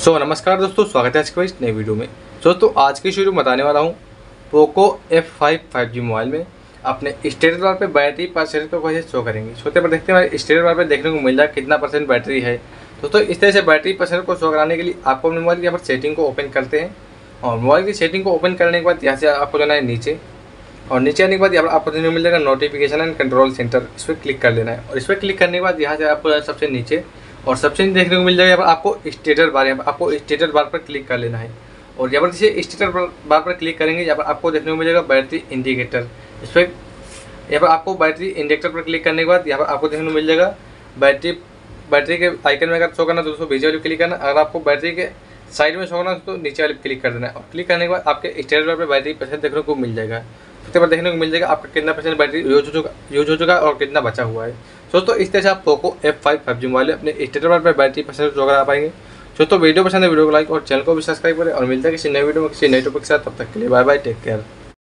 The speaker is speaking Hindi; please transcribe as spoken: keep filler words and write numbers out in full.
सो so, नमस्कार दोस्तों, स्वागत है आज के इस नई वीडियो में। दोस्तों आज की वीडियो बताने वाला हूँ Poco F five five G mobile में अपने स्टेटस बार पे बैटरी परसेंट को कैसे शो करेंगे। सोते पर देखते हैं स्टेटस बार पे देखने को मिल रहा है कितना परसेंट बैटरी है। दोस्तों इस तरह से बैटरी परसेंट को शो कराने के लिए आपको अपने मोबाइल की यहाँ पर सेटिंग को ओपन करते हैं और मोबाइल की सेटिंग को ओपन करने के बाद यहाँ से आपको जाना है नीचे और नीचे आने के बाद यहाँ पर आपको देखने को मिल जाएगा नोटिफिकेशन एंड कंट्रोल सेंटर। इस पर क्लिक कर लेना है और इस पर क्लिक करने के बाद यहाँ से आपको सबसे नीचे और सबसे नीचे देखने को मिल जाएगा यहाँ पर आपको स्टेटस बार, यहाँ पर आपको स्टेटस बार पर क्लिक कर लेना है और यहाँ पर जैसे स्टेटस बार पर क्लिक करेंगे यहाँ पर आपको देखने को मिलेगा बैटरी इंडिकेटर। इस पर यहाँ पर आपको बैटरी इंडिकेटर पर क्लिक करने के बाद यहाँ पर आपको देखने को मिल जाएगा बैटरी बैटरी के आइकन में अगर शो करना तो दोस्तों बीच वाले क्लिक करना, अगर आपको बैटरी के साइड में शो करना तो नीचे वाले क्लिक कर देना है और क्लिक करने के बाद आपके स्टेटस बार पर बैटरी परसेंट देखने को मिल जाएगा। उसके बाद देखने को मिल जाएगा आपका कितना परसेंट बैटरी यूज हो चुका यूज हो चुका है और कितना बचा हुआ है। दोस्तों इस तरह से आप Poco F five five G mobile अपने स्टेटस बार पर बैटरी परसेंट शो करा पाएंगे। दोस्तों वीडियो पसंद है वीडियो को लाइक और चैनल को भी सब्सक्राइब करें और मिलता है किसी नई वीडियो में किसी नई टॉपिक के साथ। तब तक के लिए बाय बाय, टेक केयर।